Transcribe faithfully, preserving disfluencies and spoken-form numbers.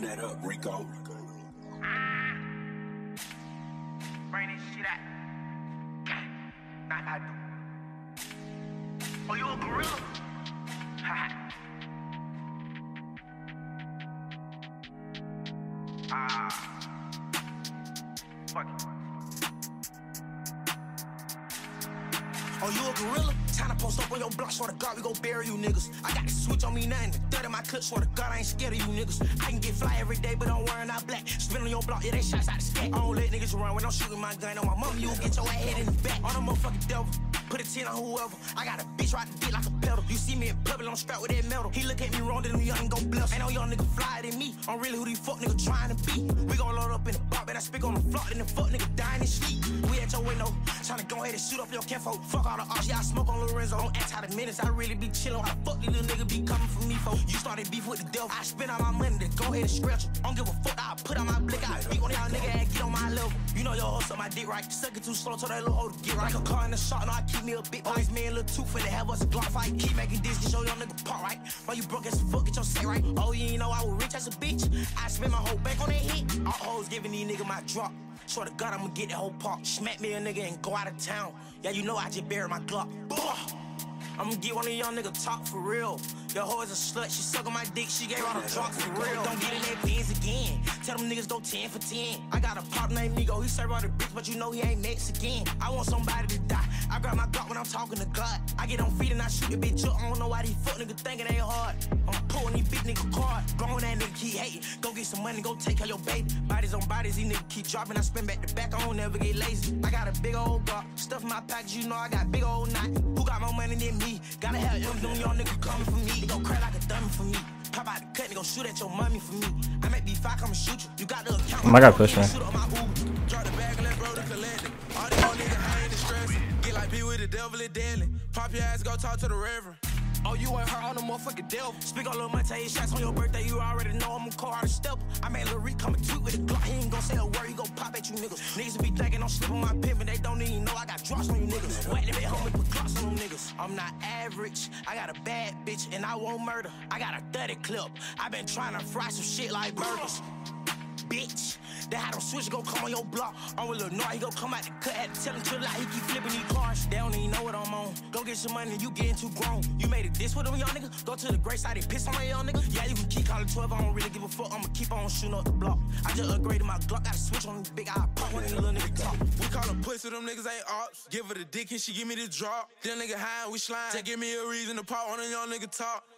that up, Rico. Bring this shit out. Not I do. Oh, you a gorilla? Ah. Fuck it. Oh, you a gorilla? Time to post up on your block, swear to God, we gon' bury you niggas. I got the switch on me, nothing. The third of my clip, swear to God, I ain't scared of you niggas. I can get fly every day, but don't worry, not black. Spin on your block, yeah, they shots out the stack. I don't let niggas run when I'm shooting my gun on my mom. You will get your head in the back. On the motherfucking devil. Put a ten on whoever. I got a bitch ride the dick like a pedal. You see me in public, I'm strapped with that metal. He look at me wrong, then them young go bluff. Ain't no young nigga flyer than me. I'm really who these fuck nigga trying to be. We gon' load up in the bar, but I speak on the floor, then the fuck nigga dying in sleep. We at your window, tryna go ahead and shoot up your kinfolk. Fuck all the odds, yeah, I smoke on Lorenzo. Don't ask how the minutes, I really be chillin'. Why the fuck these little nigga be coming for me, folks? You started beef with the devil. I spend all my money to go ahead and scratch em. Don't give a fuck, I put on my blick, I beat on y'all nigga and get on my level. You know your hoe suck my dick right. Suck it too slow, told that little hoe to get right. Like a car in the shot, no, I keep me a big boys, man, little two finna have us a Glock fight. Keep making this, get your young nigga part right. Why you broke as fuck, get your say right. Oh, you ain't know I was rich as a bitch. I spend my whole bank on that hit. All hoes giving these nigga my drop. Swear to God, I'ma get that whole park. Smack me a nigga and go out of town. Yeah, you know I just buried my Glock. I'ma get one of y'all nigga talk for real. Your hoe is a slut, she suck on my dick, she gave all the drugs for real. Don't get in that Benz again. Tell them niggas go ten for ten. I got a partner named Nigo, he serve all the bitch, but you know he ain't Mexican. I want somebody to die. I grab my Glock when I'm talking to God. I get on feet and I shoot the bitch up. I don't know why these fuck niggas think it ain't hard. I'm pulling these big nigga card. Growing that nigga keep hating. Go get some money, go take care of your baby. Bodies on bodies, these niggas keep dropping. I spin back to back, I don't never get lazy. I got a big old Glock, stuff in my package, you know I got big old knot. Who got more money than me? Gotta have them, them young niggas coming for me. They gon' cry like a dummy for me. Pop out the cut and go shoot at your mommy for me. I make B five, come and shoot you. You got the account. Oh my God, push man. Drop the bag and let bro to collect it. All these old niggas, I ain't distressed. Get like be with the devil is deadly. Pop your ass, go talk to the reverend. Oh, you ain't hurt on the motherfucking devil. Speak on little money, take shots on your birthday. You already know I'm a car step. I made Lil Reek come and tweet with a Glock. He ain't gon' say a word, he gon' pop at you niggas. Niggas be thinking I'm slipping my pimp, and they don't even know I got drops on you niggas. Whack them at home and put Glocks on them niggas. I'm not average. I got a bad bitch, and I won't murder. I got a thirty clip. I been trying to fry some shit like burgers. Bitch. They had them switch, go come on your block. I'm with Lil Noir, he go come out the cut, had to tell him to lie, he keep flipping these cars. They don't even know what I'm on. Go get some money, you getting too grown. You made it this with them young nigga. Go to the great side, they piss on my young nigga. Yeah, you can keep calling twelve, I don't really give a fuck. I'ma keep on shooting up the block. I just upgraded my Glock, got a switch on this big eye, pop one in the little nigga talk. We call them pussy, them niggas ain't ops. Give her the dick and she give me the drop. Them nigga high, we slime. Just give me a reason to pop on a young nigga talk.